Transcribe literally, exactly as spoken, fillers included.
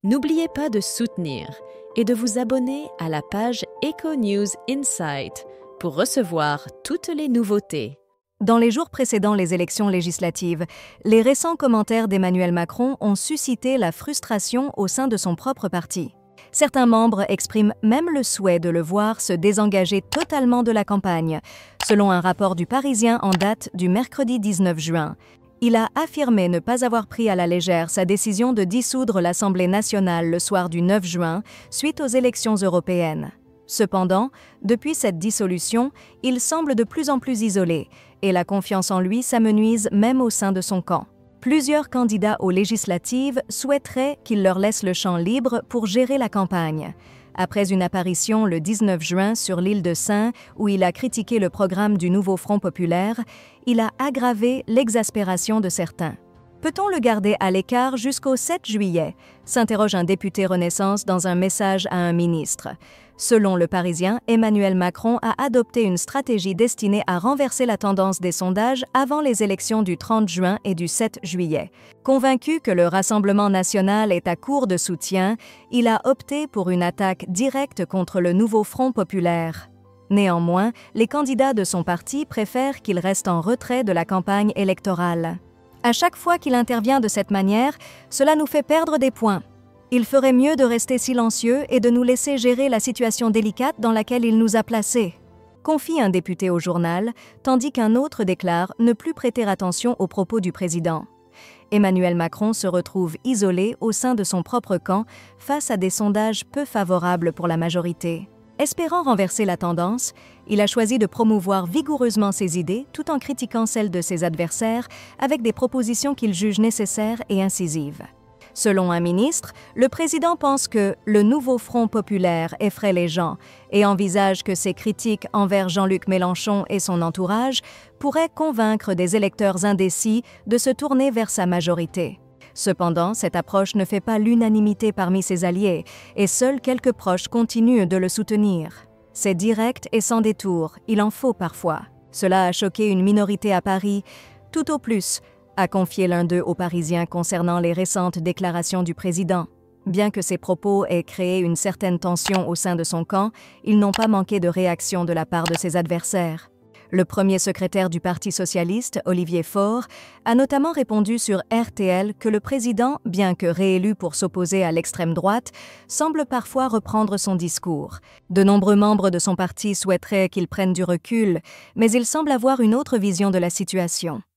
N'oubliez pas de soutenir et de vous abonner à la page Eco-News Insight pour recevoir toutes les nouveautés. Dans les jours précédant les élections législatives, les récents commentaires d'Emmanuel Macron ont suscité la frustration au sein de son propre parti. Certains membres expriment même le souhait de le voir se désengager totalement de la campagne, selon un rapport du Parisien en date du mercredi dix-neuf juin. Il a affirmé ne pas avoir pris à la légère sa décision de dissoudre l'Assemblée nationale le soir du neuf juin, suite aux élections européennes. Cependant, depuis cette dissolution, il semble de plus en plus isolé, et la confiance en lui s'amenuise même au sein de son camp. Plusieurs candidats aux législatives souhaiteraient qu'il leur laisse le champ libre pour gérer la campagne. Après une apparition le dix-neuf juin sur l'île de Sein, où il a critiqué le programme du nouveau Front populaire, il a aggravé l'exaspération de certains. Peut-on le garder à l'écart jusqu'au sept juillet? S'interroge un député Renaissance dans un message à un ministre. Selon Le Parisien, Emmanuel Macron a adopté une stratégie destinée à renverser la tendance des sondages avant les élections du trente juin et du sept juillet. Convaincu que le Rassemblement national est à court de soutien, il a opté pour une attaque directe contre le nouveau Front populaire. Néanmoins, les candidats de son parti préfèrent qu'il reste en retrait de la campagne électorale. À chaque fois qu'il intervient de cette manière, cela nous fait perdre des points. Il ferait mieux de rester silencieux et de nous laisser gérer la situation délicate dans laquelle il nous a placés, confie un député au journal, tandis qu'un autre déclare ne plus prêter attention aux propos du président. Emmanuel Macron se retrouve isolé au sein de son propre camp face à des sondages peu favorables pour la majorité. Espérant renverser la tendance, il a choisi de promouvoir vigoureusement ses idées tout en critiquant celles de ses adversaires avec des propositions qu'il juge nécessaires et incisives. Selon un ministre, le président pense que le nouveau Front populaire effraie les gens et envisage que ses critiques envers Jean-Luc Mélenchon et son entourage pourraient convaincre des électeurs indécis de se tourner vers sa majorité. Cependant, cette approche ne fait pas l'unanimité parmi ses alliés et seuls quelques proches continuent de le soutenir. C'est direct et sans détour, il en faut parfois. Cela a choqué une minorité à Paris, tout au plus, a confié l'un d'eux aux Parisiens concernant les récentes déclarations du président. Bien que ces propos aient créé une certaine tension au sein de son camp, ils n'ont pas manqué de réactions de la part de ses adversaires. Le premier secrétaire du Parti socialiste, Olivier Faure, a notamment répondu sur R T L que le président, bien que réélu pour s'opposer à l'extrême droite, semble parfois reprendre son discours. De nombreux membres de son parti souhaiteraient qu'il prenne du recul, mais il semble avoir une autre vision de la situation.